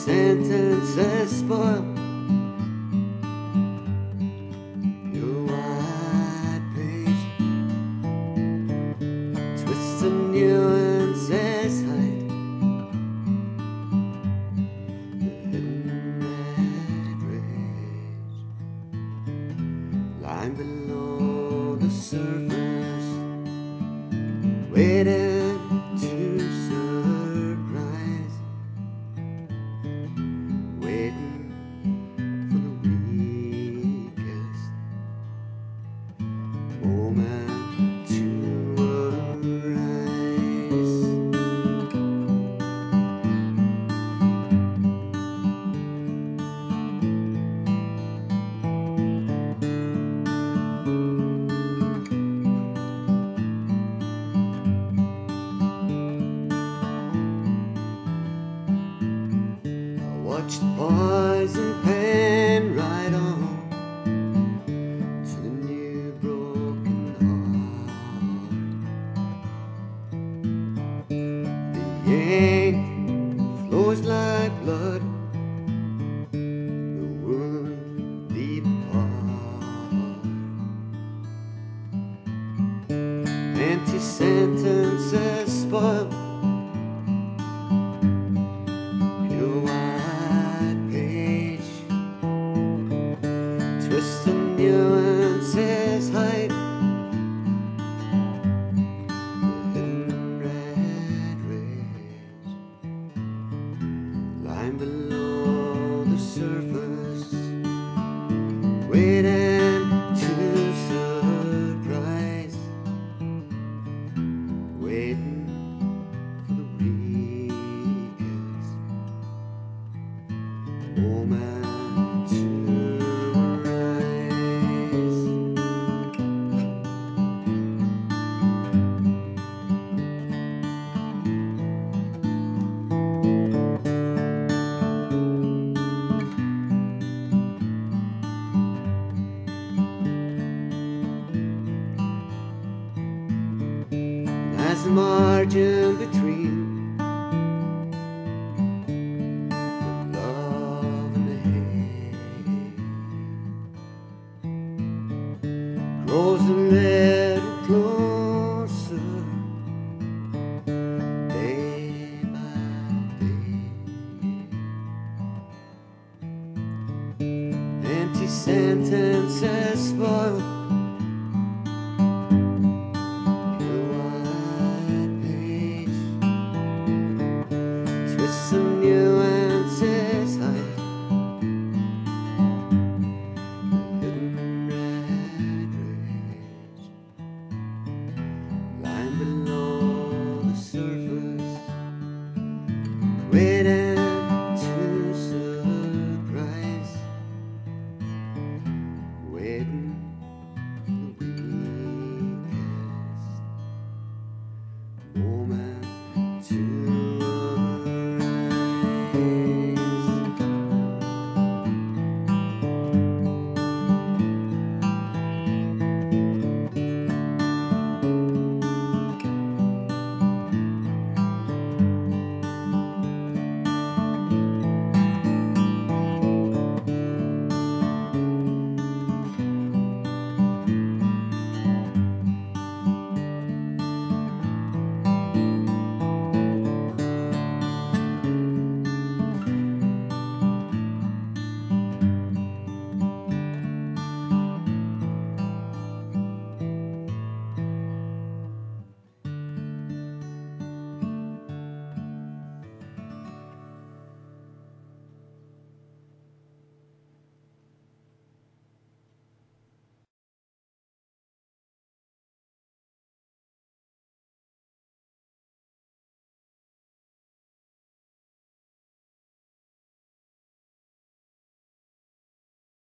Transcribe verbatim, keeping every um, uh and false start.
sentences spoil your white page. Twist the nuances hide the hidden red rage lying below the surface, waiting to surprise, waiting for the weakest moment to arise. Watch the poison pen ride on to the new broken heart. The ink flows like blood, the wound deep apart. Empty sentences spoil your white page. Twist the nuances hide the hidden red rage lying below the surface, waiting to surprise, waiting for the weakest moment to arise. And as the margin between the love and the hate grows a little closer, day by day. Empty sentences spoil your white page. Twist the nuances hide the hidden red rage lying below the surface, waiting